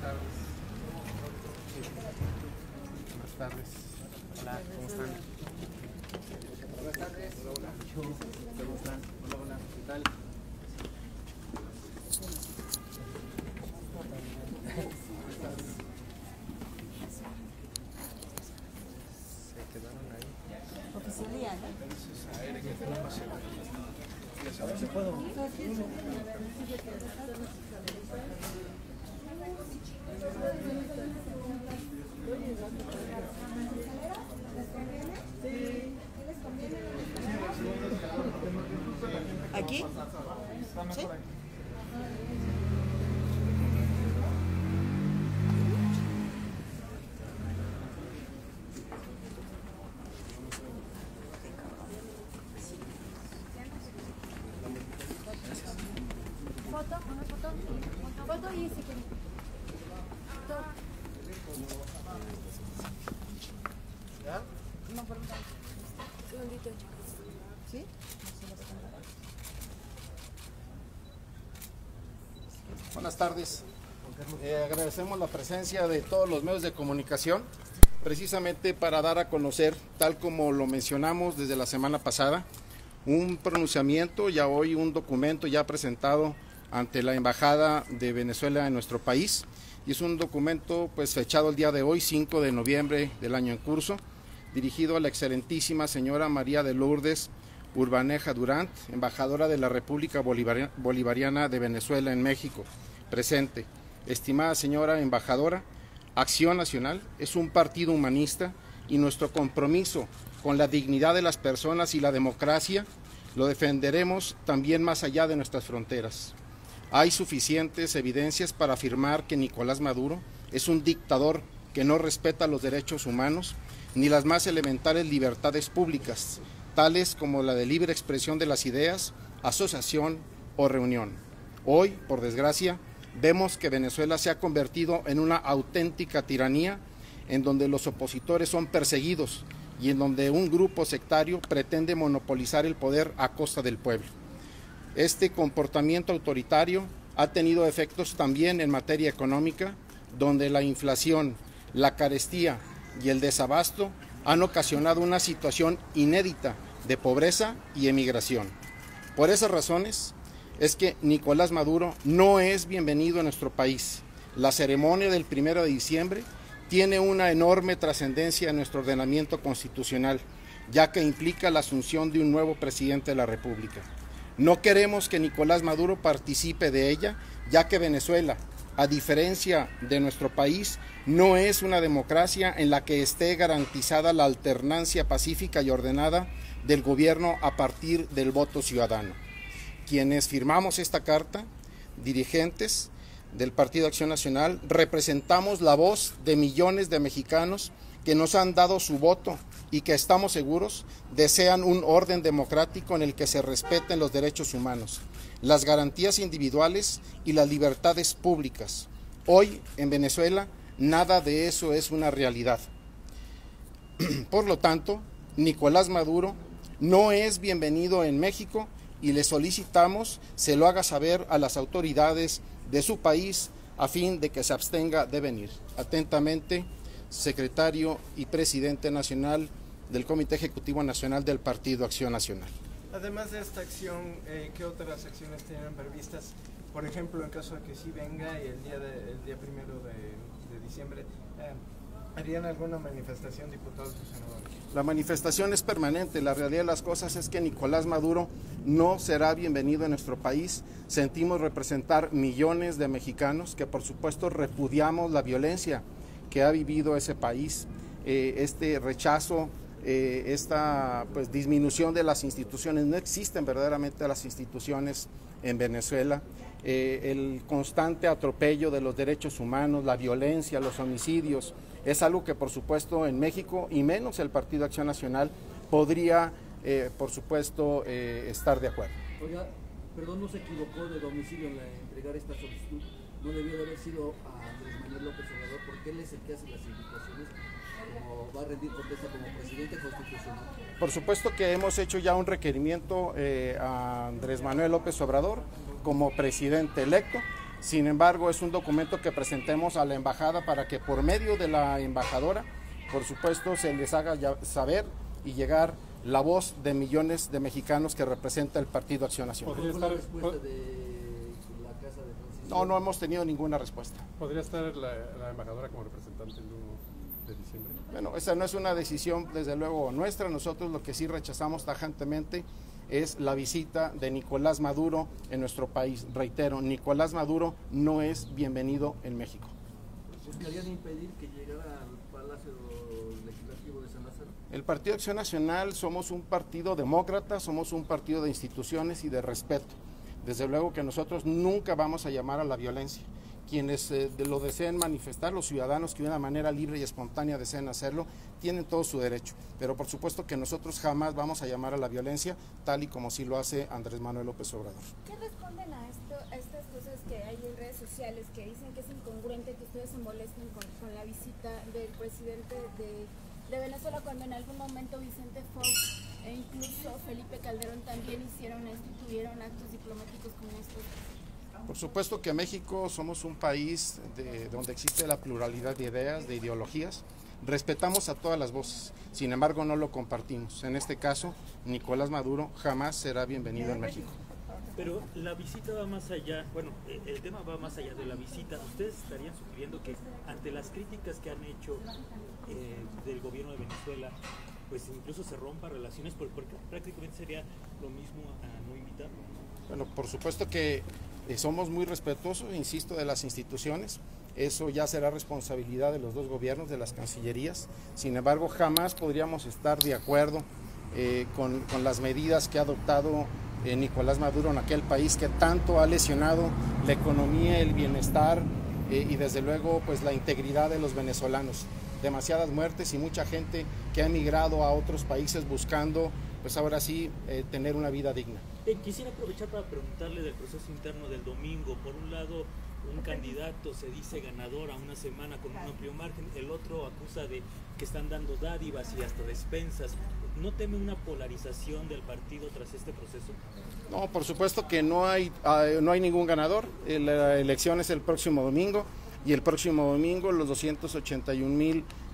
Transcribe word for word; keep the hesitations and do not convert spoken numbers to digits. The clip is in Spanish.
tardes. Buenas tardes. Hola, ¿cómo están? Buenas tardes. Hola, hola. ¿Cómo están? Hola, hola. ¿Qué tal? Se quedaron ahí. Oficialía, ¿no? Aire, que tenemos. ¿Se puedo? ¿Aquí? ¿Sí? Foto, una foto, foto y si quieren. ¿Ya? No, por un segundito, chicos. ¿Sí? Buenas tardes. Eh, agradecemos la presencia de todos los medios de comunicación, precisamente para dar a conocer, tal como lo mencionamos desde la semana pasada, un pronunciamiento, ya hoy un documento ya presentado ante la Embajada de Venezuela en nuestro país, y es un documento pues fechado el día de hoy, cinco de noviembre del año en curso, dirigido a la excelentísima señora María de Lourdes Urbaneja Durant, embajadora de la República Bolivariana de Venezuela en México, presente. Estimada señora embajadora, Acción Nacional es un partido humanista y nuestro compromiso con la dignidad de las personas y la democracia lo defenderemos también más allá de nuestras fronteras. Hay suficientes evidencias para afirmar que Nicolás Maduro es un dictador que no respeta los derechos humanos ni las más elementales libertades públicas, tales como la de libre expresión de las ideas, asociación o reunión. Hoy, por desgracia, vemos que Venezuela se ha convertido en una auténtica tiranía, en donde los opositores son perseguidos y en donde un grupo sectario pretende monopolizar el poder a costa del pueblo. Este comportamiento autoritario ha tenido efectos también en materia económica, donde la inflación, la carestía y el desabasto han ocasionado una situación inédita de pobreza y emigración. Por esas razones es que Nicolás Maduro no es bienvenido a nuestro país. La ceremonia del primero de diciembre tiene una enorme trascendencia en nuestro ordenamiento constitucional, ya que implica la asunción de un nuevo presidente de la República. No queremos que Nicolás Maduro participe de ella, ya que Venezuela, a diferencia de nuestro país, no es una democracia en la que esté garantizada la alternancia pacífica y ordenada del gobierno a partir del voto ciudadano. Quienes firmamos esta carta, dirigentes del Partido Acción Nacional, representamos la voz de millones de mexicanos que nos han dado su voto y que estamos seguros desean un orden democrático en el que se respeten los derechos humanos, las garantías individuales y las libertades públicas. Hoy en Venezuela nada de eso es una realidad. Por lo tanto, Nicolás Maduro no es bienvenido en México y le solicitamos se lo haga saber a las autoridades de su país a fin de que se abstenga de venir. Atentamente, secretario y presidente nacional del Comité Ejecutivo Nacional del Partido Acción Nacional. Además de esta acción, eh, ¿qué otras acciones tienen previstas? Por ejemplo, en caso de que sí venga y el día, de, el día primero de, de diciembre, eh, ¿harían alguna manifestación, diputados y senadores? La manifestación es permanente. La realidad de las cosas es que Nicolás Maduro no será bienvenido en nuestro país. Sentimos representar millones de mexicanos que por supuesto repudiamos la violencia que ha vivido ese país, eh, este rechazo, eh, esta pues, disminución de las instituciones. No existen verdaderamente las instituciones en Venezuela. Eh, el constante atropello de los derechos humanos, la violencia, los homicidios, es algo que por supuesto en México y menos el Partido Acción Nacional podría eh, por supuesto eh, estar de acuerdo. Oiga, perdón, no se equivocó de domicilio en la, entregar esta solicitud, no debió de haber sido a Andrés Manuel López Obrador, porque él es el que hace las invitaciones, como va a rendir protesta como presidente constitucional. Por supuesto que hemos hecho ya un requerimiento eh, a Andrés Manuel López Obrador como presidente electo Sin embargo, es un documento que presentemos a la embajada para que por medio de la embajadora, por supuesto, se les haga saber y llegar la voz de millones de mexicanos que representa el Partido Acción Nacional. ¿Cuál fue la respuesta de la Casa de Francisco? No, no hemos tenido ninguna respuesta. ¿Podría estar la, la embajadora como representante el uno de diciembre? Bueno, esa no es una decisión, desde luego, nuestra. Nosotros lo que sí rechazamos tajantemente es la visita de Nicolás Maduro en nuestro país. Reitero, Nicolás Maduro no es bienvenido en México. ¿Buscarían impedir que llegara al Palacio Legislativo de San Lázaro? El Partido Acción Nacional somos un partido demócrata, somos un partido de instituciones y de respeto. Desde luego que nosotros nunca vamos a llamar a la violencia. Quienes eh, lo deseen manifestar, los ciudadanos que de una manera libre y espontánea deseen hacerlo, tienen todo su derecho. Pero por supuesto que nosotros jamás vamos a llamar a la violencia, tal y como sí lo hace Andrés Manuel López Obrador. ¿Qué responden a, esto, a estas cosas que hay en redes sociales que dicen que es incongruente que ustedes se molesten con, con la visita del presidente de, de Venezuela, cuando en algún momento Vicente Fox e incluso Felipe Calderón también hicieron esto y tuvieron actos diplomáticos como estos? Por supuesto que México somos un país de, donde existe la pluralidad de ideas, de ideologías. Respetamos a todas las voces, sin embargo no lo compartimos. En este caso, Nicolás Maduro jamás será bienvenido en México. Pero la visita va más allá, bueno, el tema va más allá de la visita. ¿Ustedes estarían sugiriendo que ante las críticas que han hecho eh, del gobierno de Venezuela, pues incluso se rompa relaciones, porque prácticamente sería lo mismo a no invitarlo? Bueno, por supuesto que eh, somos muy respetuosos, insisto, de las instituciones. Eso ya será responsabilidad de los dos gobiernos, de las cancillerías. Sin embargo, jamás podríamos estar de acuerdo eh, con, con las medidas que ha adoptado eh, Nicolás Maduro en aquel país que tanto ha lesionado la economía, el bienestar eh, y desde luego pues la integridad de los venezolanos. Demasiadas muertes y mucha gente que ha emigrado a otros países buscando, pues ahora sí, eh, tener una vida digna. Eh, quisiera aprovechar para preguntarle del proceso interno del domingo. Por un lado, un candidato se dice ganador a una semana con un amplio margen, el otro acusa de que están dando dádivas y hasta despensas. ¿No teme una polarización del partido tras este proceso? No, por supuesto que no hay, uh, no hay ningún ganador. La elección es el próximo domingo y el próximo domingo los doscientos ochenta y un mil